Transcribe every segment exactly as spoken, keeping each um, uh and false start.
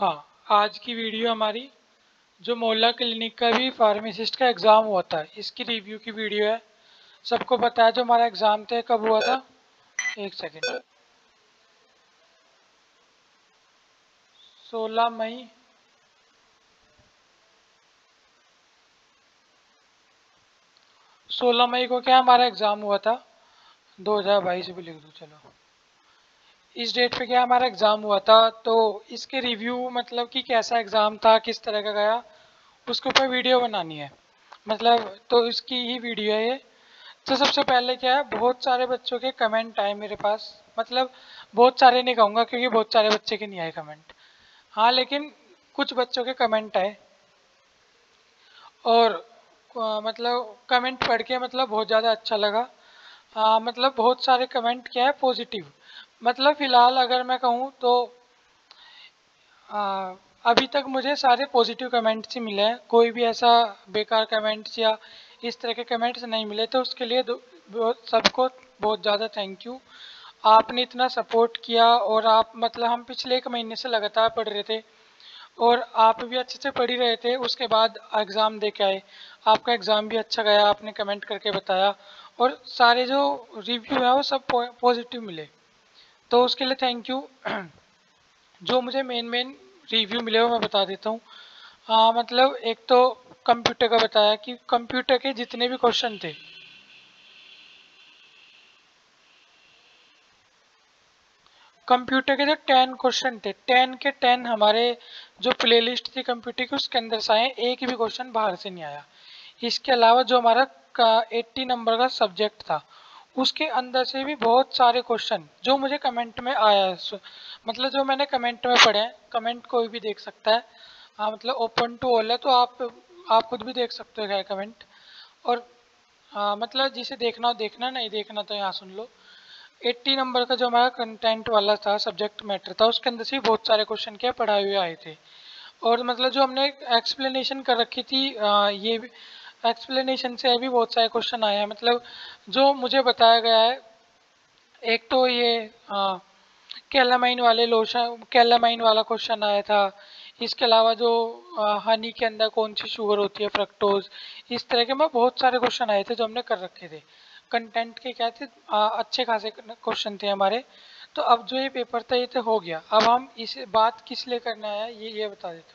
हाँ, आज की वीडियो हमारी जो मोहल्ला क्लिनिक का भी फार्मासिस्ट का एग्ज़ाम हुआ था, इसकी रिव्यू की वीडियो है। सबको पता है जो हमारा एग्ज़ाम था कब हुआ था? एक सेकेंड, सोलह मई सोलह मई को क्या हमारा एग्ज़ाम हुआ था? दो हज़ार बाईस भी लिख दो। चलो, इस डेट पे क्या हमारा एग्ज़ाम हुआ था, तो इसके रिव्यू मतलब कि कैसा एग्ज़ाम था, किस तरह का गया, उसके ऊपर वीडियो बनानी है। मतलब तो इसकी ही वीडियो है ये। तो सबसे पहले क्या है, बहुत सारे बच्चों के कमेंट आए मेरे पास। मतलब बहुत सारे नहीं कहूँगा क्योंकि बहुत सारे बच्चे के नहीं आए कमेंट। हाँ, लेकिन कुछ बच्चों के कमेंट आए और अ, मतलब कमेंट पढ़ के मतलब बहुत ज़्यादा अच्छा लगा। हाँ, मतलब बहुत सारे कमेंट क्या है पॉजिटिव। मतलब फ़िलहाल अगर मैं कहूँ तो आ, अभी तक मुझे सारे पॉजिटिव कमेंट्स ही मिले हैं। कोई भी ऐसा बेकार कमेंट्स या इस तरह के कमेंट्स नहीं मिले, तो उसके लिए दो- बहुत सबको बहुत ज़्यादा थैंक यू। आपने इतना सपोर्ट किया और आप मतलब हम पिछले एक महीने से लगातार पढ़ रहे थे और आप भी अच्छे से पढ़ ही रहे थे। उसके बाद एग्ज़ाम दे के आए, आपका एग्ज़ाम भी अच्छा गया, आपने कमेंट करके बताया और सारे जो रिव्यू है वो सब पॉजिटिव मिले, तो उसके लिए थैंक यू। जो मुझे मेन मेन रिव्यू मिले वो मैं बता देता हूँ। हाँ, मतलब एक तो कंप्यूटर का बताया कि कंप्यूटर के जितने भी क्वेश्चन थे, कंप्यूटर के जो टेन क्वेश्चन थे, टेन के टेन हमारे जो प्लेलिस्ट थी कंप्यूटर की उसके अंदर से आए, एक भी क्वेश्चन बाहर से नहीं आया। इसके अलावा जो हमारा का एट्टी नंबर का सब्जेक्ट था उसके अंदर से भी बहुत सारे क्वेश्चन जो मुझे कमेंट में आया है, सो- मतलब जो मैंने कमेंट में पढ़े हैं। कमेंट कोई भी देख सकता है। हाँ, मतलब ओपन टू ऑल है, तो आप आप खुद भी देख सकते हो क्या कमेंट। और हाँ, मतलब जिसे देखना हो देखना, नहीं देखना तो यहाँ सुन लो। एट्टी नंबर का जो हमारा कंटेंट वाला था, सब्जेक्ट मैटर था, उसके अंदर से भी बहुत सारे क्वेश्चन क्या पढ़ाए हुए आए थे। और मतलब जो हमने एक्सप्लेनेशन कर रखी थी, आ, ये भी एक्सप्लेनेशन से भी बहुत सारे क्वेश्चन आए हैं। मतलब जो मुझे बताया गया है, एक तो ये आ, कैलामाइन वाले लोशन कैलामाइन वाला क्वेश्चन आया था। इसके अलावा जो आ, हनी के अंदर कौन सी शुगर होती है, फ्रक्टोज, इस तरह के मैं बहुत सारे क्वेश्चन आए थे जो हमने कर रखे थे। कंटेंट के क्या थे, आ, अच्छे खासे क्वेश्चन थे हमारे। तो अब जो ये पेपर था ये तो हो गया। अब हम इस बात किस लिए करना है ये ये बता देता हूँ।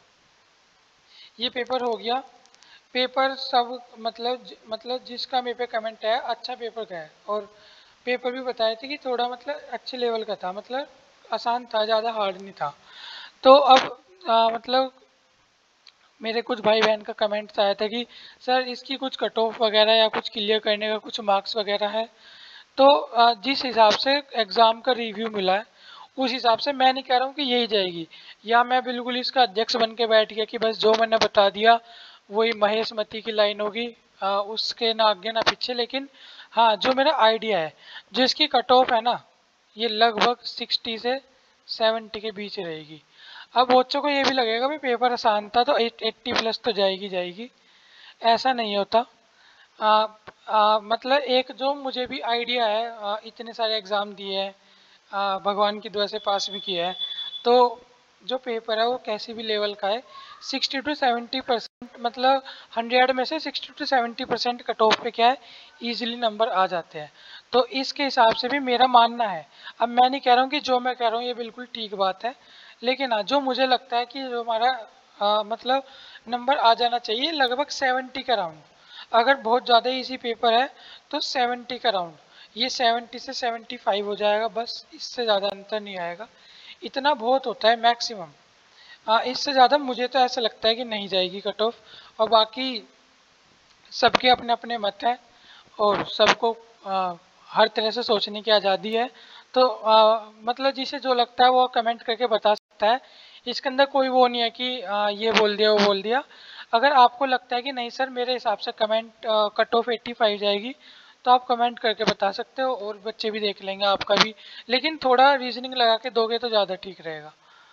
ये पेपर हो गया। पेपर सब मतलब ज- मतलब जिसका मेरे पे कमेंट है अच्छा पेपर गया है। और पेपर भी बताए थे कि थोड़ा मतलब अच्छे लेवल का था, मतलब आसान था, ज़्यादा हार्ड नहीं था। तो अब आ, मतलब मेरे कुछ भाई बहन का कमेंट्स आया था कि सर इसकी कुछ कट ऑफ वगैरह या कुछ क्लियर करने का कुछ मार्क्स वगैरह है। तो आ, जिस हिसाब से एग्ज़ाम का रिव्यू मिला है उस हिसाब से मैं नहीं कह रहा हूँ कि यही जाएगी, या मैं बिल्कुल इसका अध्यक्ष बन के बैठ गया कि बस जो मैंने बता दिया वही महेश मती की लाइन होगी, आ, उसके ना आगे ना पीछे। लेकिन हाँ, जो मेरा आइडिया है, जो इसकी कट ऑफ है ना, ये लगभग सिक्सटी से सेवेंटी के बीच रहेगी। अब बच्चों को ये भी लगेगा भाई पेपर आसान था तो एट्टी प्लस तो जाएगी जाएगी, ऐसा नहीं होता। आ, आ, मतलब एक जो मुझे भी आइडिया है, आ, इतने सारे एग्ज़ाम दिए हैं, आ, भगवान की दुआ से पास भी किया है। तो जो पेपर है वो कैसी भी लेवल का है, सिक्सटी टू सेवेंटी परसेंट, मतलब हंड्रेड में से sixty to seventy percent cut off पे क्या है, ईजिली नंबर आ जाते हैं। तो इसके हिसाब से भी मेरा मानना है। अब मैं नहीं कह रहा हूँ कि जो मैं कह रहा हूँ ये बिल्कुल ठीक बात है, लेकिन हाँ, जो मुझे लगता है कि जो हमारा आ, मतलब नंबर आ जाना चाहिए लगभग सेवेंटी का राउंड। अगर बहुत ज़्यादा इजी पेपर है तो सेवेंटी का राउंड, ये सेवेंटी से सेवेंटी फाइव हो जाएगा, बस इससे ज़्यादा अंतर नहीं आएगा। इतना बहुत होता है मैक्सिमम। हाँ, इससे ज़्यादा मुझे तो ऐसा लगता है कि नहीं जाएगी कट ऑफ। और बाकी सबके अपने अपने मत हैं और सबको आ, हर तरह से सोचने की आज़ादी है। तो आ, मतलब जिसे जो लगता है वो कमेंट करके बता सकता है। इसके अंदर कोई वो नहीं है कि आ, ये बोल दिया वो बोल दिया। अगर आपको लगता है कि नहीं सर मेरे हिसाब से comment cut off eighty five जाएगी, तो आप कमेंट करके बता सकते हो और बच्चे भी देख लेंगे आपका भी। लेकिन थोड़ा रीजनिंग लगा के दोगे तो ज़्यादा ठीक रहेगा।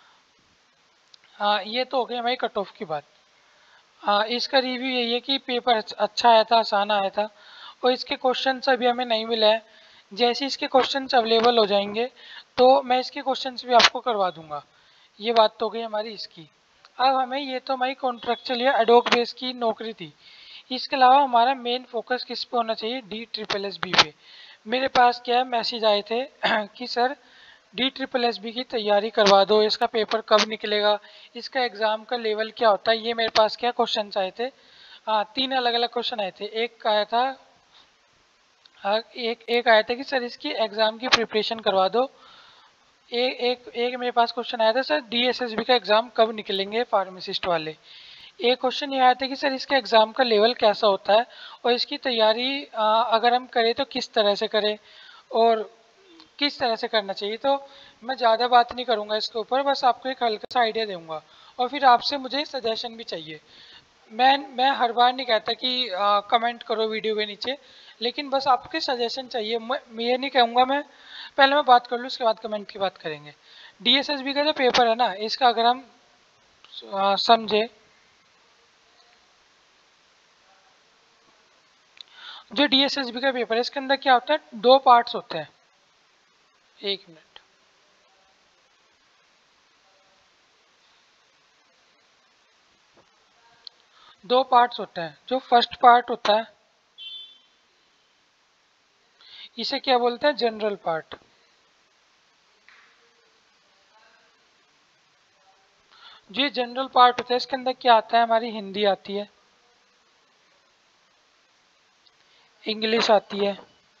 हाँ, ये तो हो गई हमारी कट ऑफ की बात। हाँ, इसका रिव्यू यही है कि पेपर अच्छा आया था, आसान आया था और इसके क्वेश्चंस अभी हमें नहीं मिले हैं। जैसे इसके क्वेश्चंस अवेलेबल हो जाएंगे तो मैं इसके क्वेश्चंस भी आपको करवा दूंगा। ये बात तो गई हमारी इसकी। अब हमें ये तो हमारी कॉन्ट्रेक्चुअल या एडोक बेस की नौकरी थी। इसके अलावा हमारा मेन फोकस किस पे होना चाहिए, डी ट्रिपल एस बी पे। मेरे पास क्या है मैसेज आए थे कि sir D triple S B की तैयारी करवा दो, इसका पेपर कब निकलेगा, इसका एग्ज़ाम का लेवल क्या होता है। ये मेरे पास क्या क्वेश्चन आए थे। हाँ, तीन अलग अलग क्वेश्चन आए थे। एक आया था हाँ, एक एक आया था कि सर इसकी एग्ज़ाम की प्रिपरेशन करवा दो। ए, एक एक मेरे पास क्वेश्चन आया था sir D S S B का एग्ज़ाम कब निकलेंगे फार्मासिस्ट वाले। एक क्वेश्चन ये आया था कि सर इसके एग्ज़ाम का लेवल कैसा होता है और इसकी तैयारी आ, अगर हम करें तो किस तरह से करें और किस तरह से करना चाहिए। तो मैं ज़्यादा बात नहीं करूँगा इसके ऊपर, बस आपको एक हल्का सा आइडिया दूंगा और फिर आपसे मुझे सजेशन भी चाहिए। मैं मैं हर बार नहीं कहता कि कमेंट करो वीडियो के नीचे, लेकिन बस आपके सजेशन चाहिए। मैं मैं ये नहीं कहूँगा, मैं पहले मैं बात कर लूँ उसके बाद कमेंट की बात करेंगे। डी एस एस बी का जो पेपर है ना, इसका अगर हम आ, समझे, जो डी एस एस बी का पेपर है इसके अंदर क्या होता है, दो पार्ट्स होते हैं। एक मिनट, दो पार्ट्स होते हैं। जो फर्स्ट पार्ट होता है इसे क्या बोलते हैं, जनरल पार्ट। जो ये जनरल पार्ट होता है इसके अंदर क्या आता है, हमारी हिंदी आती है, इंग्लिश आती है,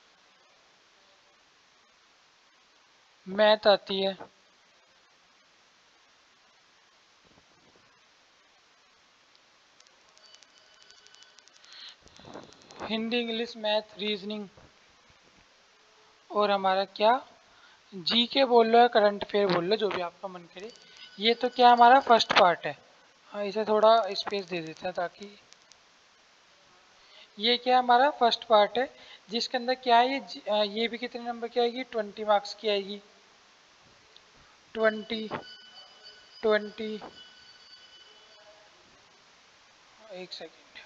मैथ आती है, हिंदी इंग्लिश मैथ रीजनिंग, और हमारा क्या जी के बोल लो या करंट अफेयर बोल लो, जो भी आपका मन करे। ये तो क्या हमारा फर्स्ट पार्ट है। हाँ, इसे थोड़ा स्पेस दे देते हैं ताकि ये क्या हमारा फर्स्ट पार्ट है, जिसके अंदर क्या है, ये ये भी कितने नंबर की आएगी, ट्वेंटी मार्क्स की आएगी। ट्वेंटी ट्वेंटी एक सेकेंड,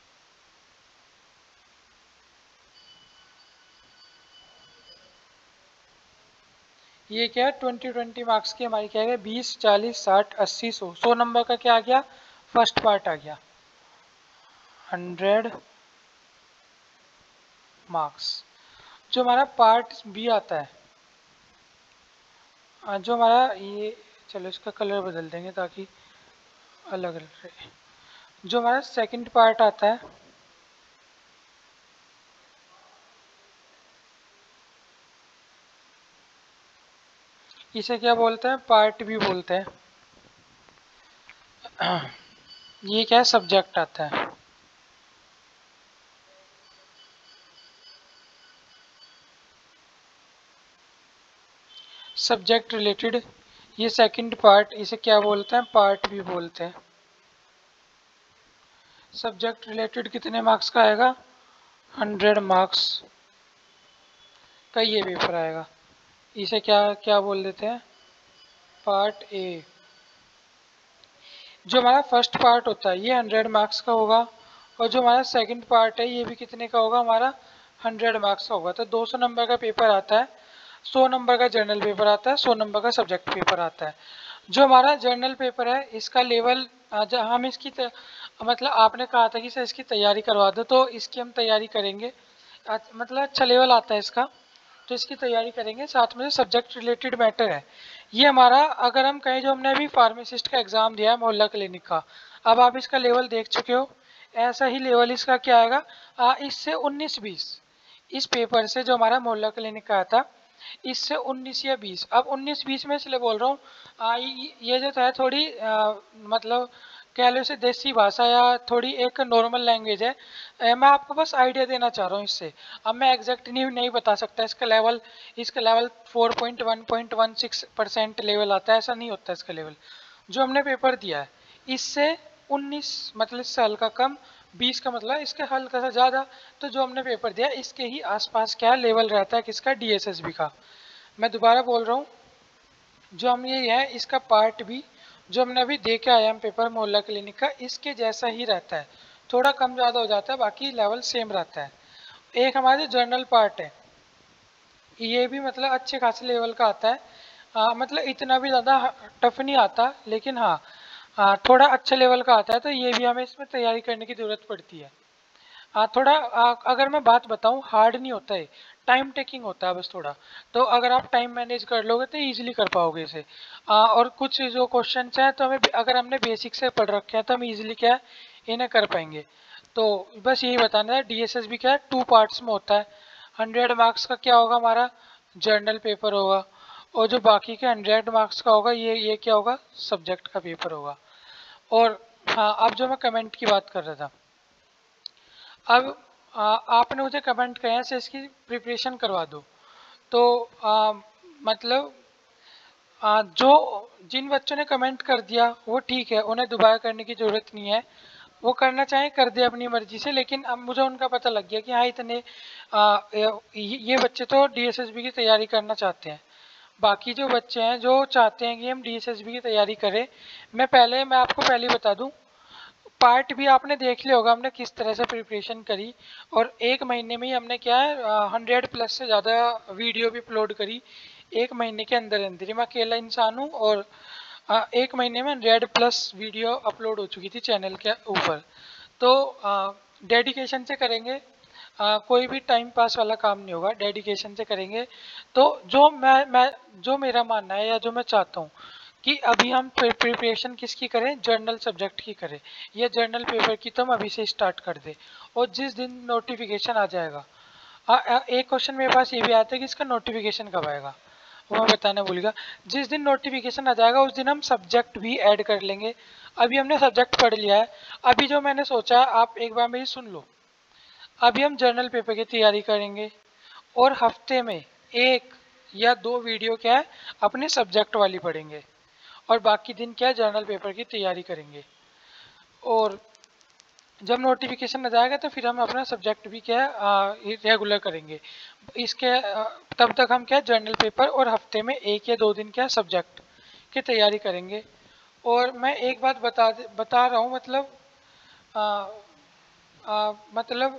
ये क्या है, ट्वेंटी ट्वेंटी मार्क्स की हमारी क्या है, बीस चालीस साठ अस्सी सौ, सौ नंबर का क्या आ गया, फर्स्ट पार्ट आ गया, हंड्रेड मार्क्स। जो हमारा पार्ट बी आता है, जो हमारा ये, चलो इसका कलर बदल देंगे ताकि अलग अलग रहे। जो हमारा सेकंड पार्ट आता है, इसे क्या बोलते हैं, पार्ट बी बोलते हैं। ये क्या है, सब्जेक्ट आता है। सब्जेक्ट रिलेटेड, ये सेकंड पार्ट, इसे क्या बोलते हैं, पार्ट बी बोलते हैं। सब्जेक्ट रिलेटेड कितने मार्क्स का आएगा, हंड्रेड मार्क्स का ये पेपर आएगा। इसे क्या क्या बोल देते हैं, पार्ट ए। जो हमारा फर्स्ट पार्ट होता है ये हंड्रेड मार्क्स का होगा, और जो हमारा सेकंड पार्ट है ये भी कितने का होगा, हमारा हंड्रेड मार्क्स का होगा। तो दो सौ नंबर का पेपर आता है, सौ नंबर का जर्नल पेपर आता है, सौ नंबर का सब्जेक्ट पेपर आता है। जो हमारा जर्नल पेपर है इसका लेवल, हम इसकी त, मतलब आपने कहा था कि सर इसकी तैयारी करवा दो, तो इसकी हम तैयारी करेंगे। मतलब अच्छा लेवल आता है इसका, तो इसकी तैयारी करेंगे। साथ में जो सब्जेक्ट रिलेटेड मैटर है ये हमारा, अगर हम कहें जो हमने अभी फार्मासिस्ट का एग्ज़ाम दिया है मोहल्ला क्लिनिक का, अब आप इसका लेवल देख चुके हो, ऐसा ही लेवल इसका क्या आएगा, आ, इससे उन्नीस बीस, इस पेपर से जो हमारा मोहल्ला क्लिनिक का आया था इससे उन्नीस या बीस। अब उन्नीस बीस में इसलिए बोल रहा हूँ, ये जो है थोड़ी आ, मतलब कह लो इसे देसी भाषा या थोड़ी एक नॉर्मल लैंग्वेज है। ए, मैं आपको बस आइडिया देना चाह रहा हूँ इससे। अब मैं एग्जैक्ट नहीं नहीं बता सकता इसका लेवल, इसका level four point one point one six percent level आता है, ऐसा नहीं होता इसका लेवल। जो हमने पेपर दिया है इससे उन्नीस मतलब इससे हल्का कम, बीस का मतलब इसके हल्का सा ज़्यादा। तो जो हमने पेपर दिया इसके ही आसपास क्या लेवल रहता है किसका, डी एस एस बी का। मैं दोबारा बोल रहा हूँ, जो हम ये है इसका पार्ट भी जो हमने अभी दे के आया हम पेपर मोहल्ला क्लिनिक का, इसके जैसा ही रहता है, थोड़ा कम ज़्यादा हो जाता है, बाकी लेवल सेम रहता है। एक हमारे जर्नल पार्ट है, ये भी मतलब अच्छे खासे लेवल का आता है। आ, मतलब इतना भी ज़्यादा टफ नहीं आता, लेकिन हाँ आ, थोड़ा अच्छे लेवल का आता है, तो ये भी हमें इसमें तैयारी करने की ज़रूरत पड़ती है। आ, थोड़ा आ, अगर मैं बात बताऊं, हार्ड नहीं होता है, टाइम टेकिंग होता है बस थोड़ा। तो अगर आप टाइम मैनेज कर लोगे तो इजीली कर पाओगे इसे। आ, और कुछ जो क्वेश्चन हैं तो हमें, अगर हमने बेसिक से पढ़ रखे हैं तो हम इजीली क्या है इन्हें कर पाएंगे। तो बस यही बताना है, डीएसएसबी क्या है टू पार्ट्स में होता है। हंड्रेड मार्क्स का क्या होगा हमारा, जर्नल पेपर होगा, और जो बाकी के हंड्रेड मार्क्स का होगा ये ये क्या होगा, सब्जेक्ट का पेपर होगा। और हाँ, अब जो मैं कमेंट की बात कर रहा था, अब आ, आपने मुझे कमेंट किया है इसकी प्रिपरेशन करवा दो। तो आ, मतलब आ, जो जिन बच्चों ने कमेंट कर दिया वो ठीक है, उन्हें दोबारा करने की ज़रूरत नहीं है। वो करना चाहे कर दे अपनी मर्जी से, लेकिन अब मुझे उनका पता लग गया कि हाँ इतने आ, ये, ये बच्चे तो डीएसएसबी की तैयारी करना चाहते हैं। बाकी जो बच्चे हैं जो चाहते हैं कि हम डीएसएसबी की तैयारी करें, मैं पहले मैं आपको पहले ही बता दूं, पार्ट भी आपने देख लिया होगा हमने किस तरह से प्रिपरेशन करी। और एक महीने में ही हमने क्या है हंड्रेड प्लस से ज़्यादा वीडियो भी अपलोड करी, एक महीने के अंदर अंदर ही। मैं अकेला इंसान हूँ, और आ, एक महीने में हंड्रेड प्लस वीडियो अपलोड हो चुकी थी चैनल के ऊपर। तो डेडिकेशन से करेंगे, आ, कोई भी टाइम पास वाला काम नहीं होगा, डेडिकेशन से करेंगे। तो जो मैं मैं जो मेरा मानना है या जो मैं चाहता हूँ कि अभी हम प्रिपरेशन किसकी करें, जर्नल सब्जेक्ट की करें, या जर्नल पेपर की तो हम अभी से स्टार्ट कर दें। और जिस दिन नोटिफिकेशन आ जाएगा, आ, आ, एक क्वेश्चन मेरे पास ये भी आता है कि इसका नोटिफिकेशन कब आएगा, वो मैं बताना भूल गया। जिस दिन नोटिफिकेशन आ जाएगा उस दिन हम सब्जेक्ट भी ऐड कर लेंगे। अभी हमने सब्जेक्ट पढ़ लिया है, अभी जो मैंने सोचा है आप एक बार मेरी सुन लो। अभी हम जर्नल पेपर की तैयारी करेंगे, और हफ्ते में एक या दो वीडियो क्या है अपने सब्जेक्ट वाली पढ़ेंगे, और बाकी दिन क्या है जर्नल पेपर की तैयारी करेंगे। और जब नोटिफिकेशन आ जाएगा तो फिर हम अपना सब्जेक्ट भी क्या है रेगुलर करेंगे। इसके आ, तब तक हम क्या जर्नल पेपर और हफ्ते में एक या दो दिन क्या सब्जेक्ट की तैयारी करेंगे। और मैं एक बात बता बता रहा हूँ, मतलब आ, आ, मतलब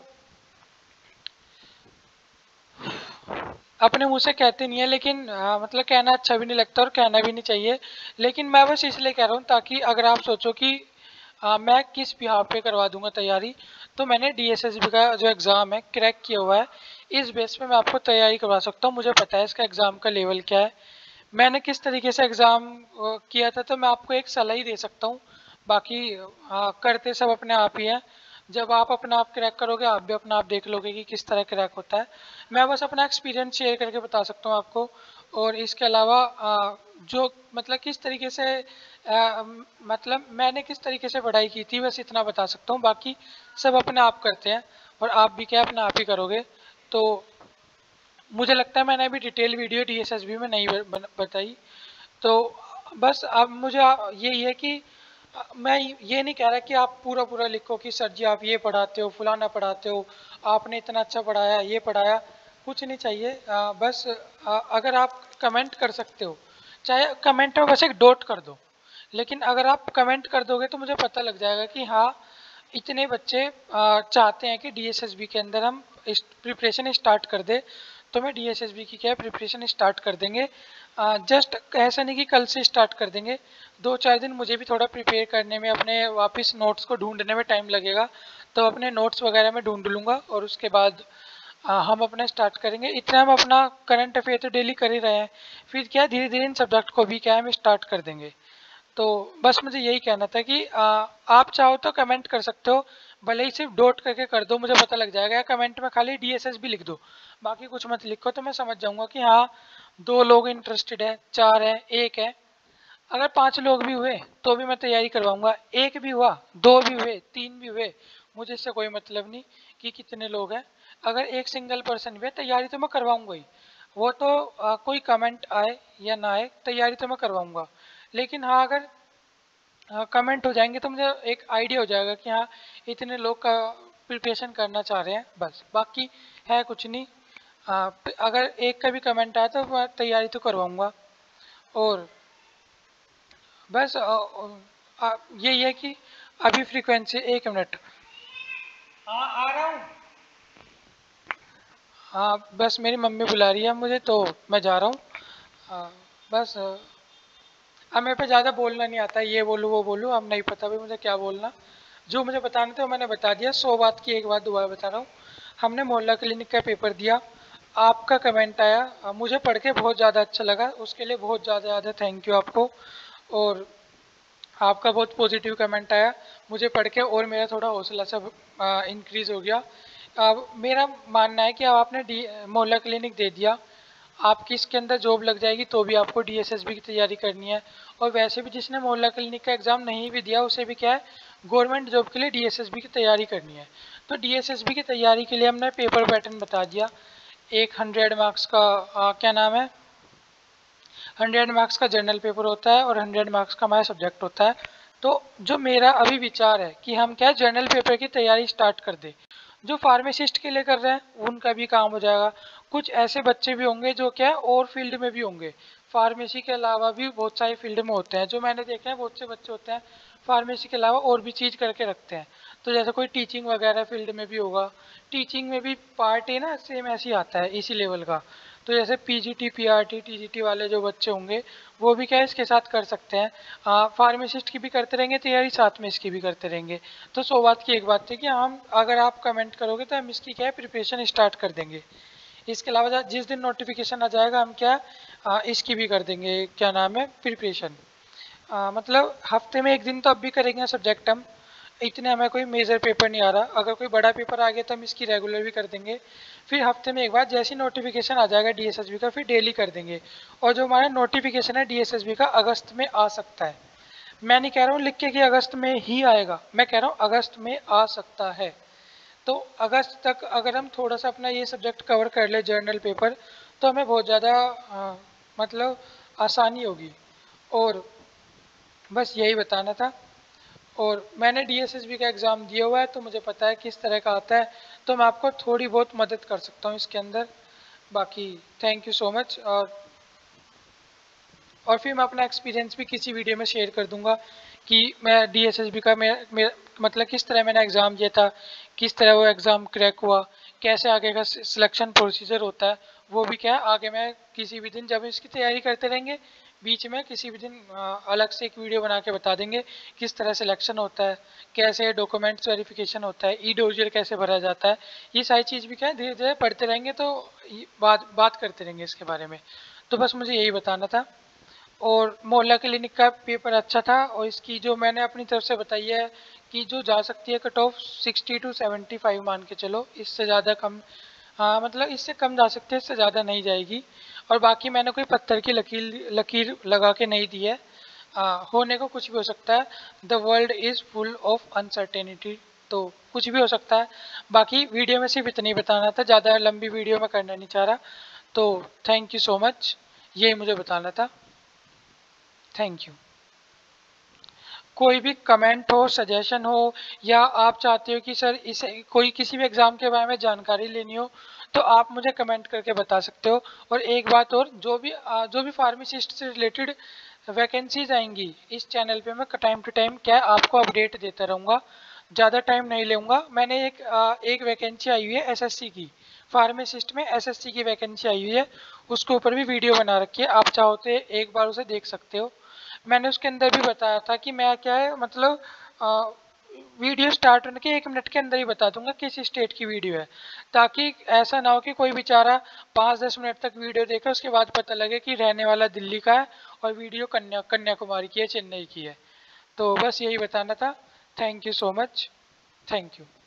अपने मुंह से कहते नहीं है, लेकिन आ, मतलब कहना अच्छा भी नहीं लगता और कहना भी नहीं चाहिए। लेकिन मैं बस इसलिए कह रहा हूँ ताकि अगर आप सोचो कि आ, मैं किस बिहाफ पे करवा दूंगा तैयारी, तो मैंने डीएसएसबी का जो एग्ज़ाम है क्रैक किया हुआ है, इस बेस पे मैं आपको तैयारी करवा सकता हूँ। मुझे पता है इसका एग्ज़ाम का लेवल क्या है, मैंने किस तरीके से एग्ज़ाम किया था, तो मैं आपको एक सलाह ही दे सकता हूँ। बाकी आ, करते सब अपने आप ही हैं। जब आप अपना आप क्रैक करोगे आप भी अपना आप देख लोगे कि किस तरह क्रैक होता है। मैं बस अपना एक्सपीरियंस शेयर करके बता सकता हूँ आपको। और इसके अलावा आ, जो मतलब किस तरीके से आ, मतलब मैंने किस तरीके से पढ़ाई की थी बस इतना बता सकता हूँ, बाकी सब अपने आप करते हैं, और आप भी क्या अपने आप ही करोगे। तो मुझे लगता है मैंने अभी डिटेल वीडियो डीएसएसबी में नहीं बताई। तो बस अब मुझे यही है कि मैं ये नहीं कह रहा कि आप पूरा पूरा लिखो कि सर जी आप ये पढ़ाते हो फलाना पढ़ाते हो, आपने इतना अच्छा पढ़ाया ये पढ़ाया, कुछ नहीं चाहिए। आ, बस आ, अगर आप कमेंट कर सकते हो, चाहे कमेंट में बस एक डॉट कर दो, लेकिन अगर आप कमेंट कर दोगे तो मुझे पता लग जाएगा कि हाँ इतने बच्चे आ, चाहते हैं कि डीएसएसबी के अंदर हम प्रिपरेशन स्टार्ट कर दे। तो मैं डीएसएसबी की क्या प्रिपरेशन स्टार्ट कर देंगे। जस्ट ऐसा नहीं कि कल से स्टार्ट कर देंगे, दो चार दिन मुझे भी थोड़ा प्रिपेयर करने में, अपने वापस नोट्स को ढूंढने में टाइम लगेगा। तो अपने नोट्स वगैरह में ढूंढ लूँगा और उसके बाद आ, हम अपना स्टार्ट करेंगे। इतना हम अपना करंट अफेयर तो डेली कर ही रहे हैं, फिर क्या धीरे धीरे इन सब्जेक्ट को भी क्या है हम स्टार्ट कर देंगे। तो बस मुझे यही कहना था कि आ, आप चाहो तो कमेंट कर सकते हो, भले ही सिर्फ डॉट करके कर दो मुझे पता लग जाएगा, या कमेंट में खाली डीएसएस भी लिख दो, बाकी कुछ मत लिखो, तो मैं समझ जाऊंगा कि हाँ दो लोग इंटरेस्टेड है, चार है, एक है। अगर पांच लोग भी हुए तो भी मैं तैयारी करवाऊंगा, एक भी हुआ, दो भी हुए, तीन भी हुए, मुझे इससे कोई मतलब नहीं कि कितने लोग हैं। अगर एक सिंगल पर्सन भी है तैयारी तो मैं करवाऊंगा ही। वो तो आ, कोई कमेंट आए या ना आए तैयारी तो मैं करवाऊंगा। लेकिन हाँ अगर कमेंट हो जाएंगे तो मुझे एक आइडिया हो जाएगा कि हाँ इतने लोग का प्रिपरेशन करना चाह रहे हैं, बस बाकी है कुछ नहीं। आ, अगर एक का भी कमेंट आया तो मैं तैयारी तो करवाऊंगा। और बस आ, आ, यही है कि अभी फ्रीक्वेंसी एक मिनट, हाँ आ रहा हूँ। हाँ बस मेरी मम्मी बुला रही है मुझे तो मैं जा रहा हूँ। हाँ, बस अ, अब मेरे पे ज़्यादा बोलना नहीं आता, ये बोलूँ वो बोलूँ, अब नहीं पता भाई मुझे क्या बोलना। जो मुझे बताना था वो मैंने बता दिया। सौ बात की एक बात दोबारा बता रहा हूँ। हमने मोहल्ला क्लिनिक का पेपर दिया, आपका कमेंट आया, अ, मुझे पढ़ के बहुत ज़्यादा अच्छा लगा, उसके लिए बहुत ज़्यादा ज़्यादा थैंक यू आपको। और आपका बहुत पॉजिटिव कमेंट आया, मुझे पढ़ के और मेरा थोड़ा हौसला सा इंक्रीज हो गया। अब मेरा मानना है कि अब आपने डी मोहल्ला क्लिनिक दे दिया, आपकी इसके अंदर जॉब लग जाएगी तो भी आपको डीएसएसबी की तैयारी करनी है। और वैसे भी जिसने मोहल्ला क्लिनिक का एग्ज़ाम नहीं भी दिया उसे भी क्या है, गवर्नमेंट जॉब के लिए डीएसएसबी की तैयारी करनी है। तो डीएसएसबी की तैयारी के लिए हमने पेपर पैटर्न बता दिया। एक हंड्रेड मार्क्स का आ, क्या नाम है, हंड्रेड मार्क्स का जर्नल पेपर होता है और हंड्रेड मार्क्स का हमारा सब्जेक्ट होता है। तो जो मेरा अभी विचार है कि हम क्या जर्नल पेपर की तैयारी स्टार्ट कर दें। जो फार्मासिस्ट के लिए कर रहे हैं उनका भी काम हो जाएगा। कुछ ऐसे बच्चे भी होंगे जो क्या है और फील्ड में भी होंगे, फार्मेसी के अलावा भी बहुत सारी फील्ड में होते हैं। जो मैंने देखे हैं बहुत से बच्चे होते हैं फार्मेसी के अलावा और भी चीज़ करके रखते हैं। तो जैसे कोई टीचिंग वगैरह फील्ड में भी होगा, टीचिंग में भी पार्ट है ना, सेम ऐसे ही आता है इसी लेवल का। तो जैसे पीजीटी पीआरटी टीजीटी वाले जो बच्चे होंगे वो भी क्या है इसके साथ कर सकते हैं। फार्मासिस्ट की भी करते रहेंगे तैयारी, साथ में इसकी भी करते रहेंगे। तो सौ बात की एक बात थी कि हम अगर आप कमेंट करोगे तो हम इसकी क्या है प्रिपरेशन स्टार्ट कर देंगे। इसके अलावा जिस दिन नोटिफिकेशन आ जाएगा हम क्या आ, इसकी भी कर देंगे, क्या नाम है, प्रिपरेशन। मतलब हफ्ते में एक दिन तो अब भी करेंगे सब्जेक्ट हम, इतने हमें कोई मेजर पेपर नहीं आ रहा। अगर कोई बड़ा पेपर आ गया तो हम इसकी रेगुलर भी कर देंगे। फिर हफ्ते में एक बार जैसी नोटिफिकेशन आ जाएगा डीएसएसबी का फिर डेली कर देंगे। और जो हमारा नोटिफिकेशन है डीएसएसबी का अगस्त में आ सकता है। मैं नहीं कह रहा हूँ लिख के कि अगस्त में ही आएगा, मैं कह रहा हूँ अगस्त में आ सकता है। तो अगस्त तक अगर हम थोड़ा सा अपना ये सब्जेक्ट कवर कर ले जर्नल पेपर, तो हमें बहुत ज़्यादा मतलब आसानी होगी। और बस यही बताना था। और मैंने डीएसएसबी का एग्ज़ाम दिया हुआ है तो मुझे पता है किस तरह का आता है, तो मैं आपको थोड़ी बहुत मदद कर सकता हूँ इसके अंदर। बाकी थैंक यू सो मच। और और फिर मैं अपना एक्सपीरियंस भी किसी वीडियो में शेयर कर दूंगा कि मैं डीएसएसबी का मैं, मैं मतलब किस तरह मैंने एग्ज़ाम दिया था, किस तरह वो एग्ज़ाम क्रैक हुआ, कैसे आगे का सिलेक्शन प्रोसीजर होता है। वो भी क्या है आगे मैं किसी भी दिन जब इसकी तैयारी करते रहेंगे बीच में किसी भी दिन अलग से एक वीडियो बना के बता देंगे किस तरह सिलेक्शन होता है, कैसे डॉक्यूमेंट्स वेरिफिकेशन होता है, ई डोजियर कैसे भरा जाता है। ये सारी चीज़ भी क्या है धीरे धीरे पढ़ते रहेंगे तो बात बात करते रहेंगे इसके बारे में। तो बस मुझे यही बताना था। और मोहल्ला क्लिनिक का पेपर अच्छा था और इसकी जो मैंने अपनी तरफ से बताई है कि जो जा सकती है cut off sixty to seventy five मान के चलो, इससे ज़्यादा कम, हाँ मतलब इससे कम जा सकते हैं, इससे ज़्यादा नहीं जाएगी। और बाकी मैंने कोई पत्थर की लकीर लकीर लगा के नहीं दी है। आ, होने को कुछ भी हो सकता है। The world is full of uncertainty, तो कुछ भी हो सकता है। बाकी वीडियो में सिर्फ इतना ही बताना था, ज़्यादा लंबी वीडियो में करना नहीं चाह रहा। तो थैंक यू सो मच, यही मुझे बताना था। Thank you. कोई भी कमेंट हो, सजेशन हो, या आप चाहते हो कि सर इसे कोई किसी भी एग्ज़ाम के बारे में जानकारी लेनी हो तो आप मुझे कमेंट करके बता सकते हो। और एक बात और, जो भी आ, जो भी फार्मासिस्ट से रिलेटेड वैकेंसीज आएंगी इस चैनल पे मैं टाइम टू टाइम क्या है आपको अपडेट देता रहूँगा। ज़्यादा टाइम नहीं लूँगा। मैंने एक आ, एक वैकेंसी आई हुई है एसएससी की, फार्मासिस्ट में एसएससी की वैकेंसी आई हुई है, उसके ऊपर भी वीडियो बना रखी है, आप चाहो तो एक बार उसे देख सकते हो। मैंने उसके अंदर भी बताया था कि मैं क्या है मतलब आ, वीडियो स्टार्ट होने के एक मिनट के अंदर ही बता दूंगा किस स्टेट की वीडियो है, ताकि ऐसा ना हो कि कोई बेचारा पाँच दस मिनट तक वीडियो देखे उसके बाद पता लगे कि रहने वाला दिल्ली का है और वीडियो कन्या कन्याकुमारी की है, चेन्नई की है। तो बस यही बताना था। Thank you so much. Thank you.